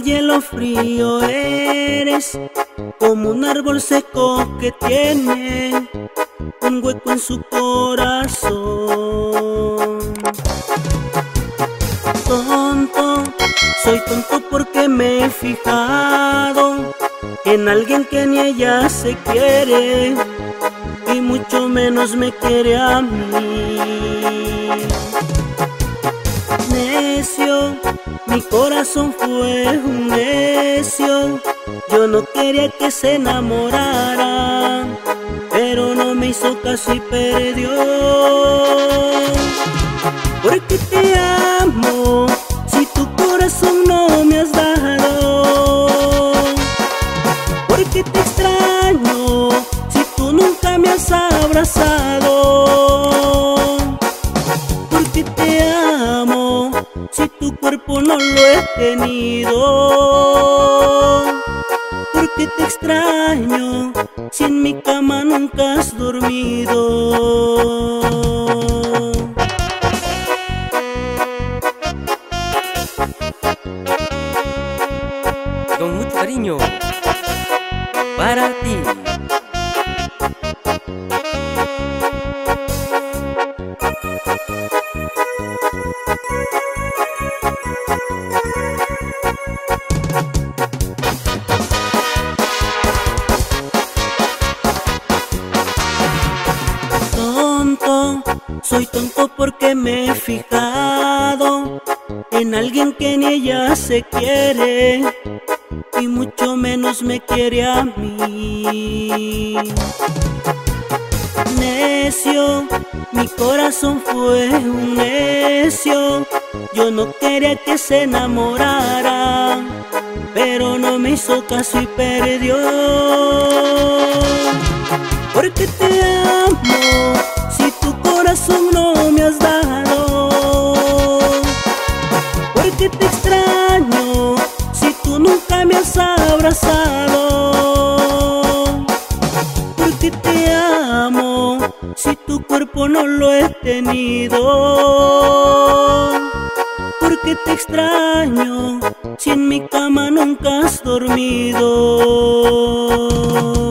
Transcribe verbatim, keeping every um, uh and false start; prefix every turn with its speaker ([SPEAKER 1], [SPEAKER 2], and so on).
[SPEAKER 1] hielo frío eres, como un árbol seco que tiene un hueco en su corazón. Tonto, soy tonto porque me he fijado en alguien que ni ella se quiere y mucho menos me quiere a mí. Necio, mi corazón fue un necio, yo no quería que se enamorara, pero no me hizo caso y perdió. Porque te amo, si tu corazón no me has dado. Porque te extraño, si tú nunca me has abrazado. Porque te amo, si tu cuerpo no lo he tenido. Porque te extraño, si en mi cama nunca has dormido.
[SPEAKER 2] Con mucho cariño para ti.
[SPEAKER 1] Tonto, soy tonto porque me he fijado en alguien que ni ella se quiere y mucho menos me quiere a mí. Necio, mi corazón fue un necio, yo no quería que se enamorara, pero no me hizo caso y perdió. Porque te amo, si tu corazón no me has dado. Porque te extraño, si tú nunca me has abrazado. Porque te amo, si tu cuerpo no lo he tenido. Porque te extraño, si en mi cama nunca has dormido.